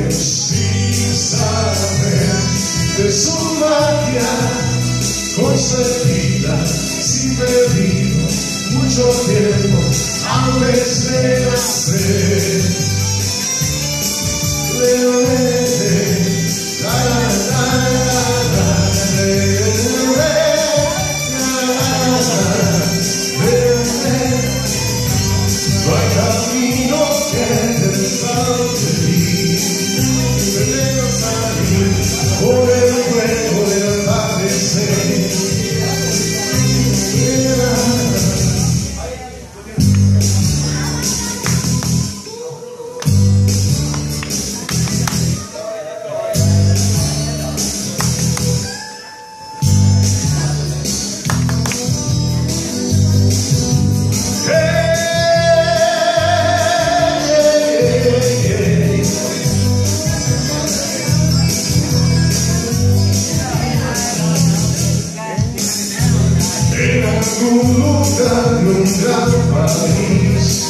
sin saber de su magia concebida, sin perdido mucho tiempo antes de nacer. No hay camino que te salte por el fuego del atardecer. En algún lugar, en un gran país,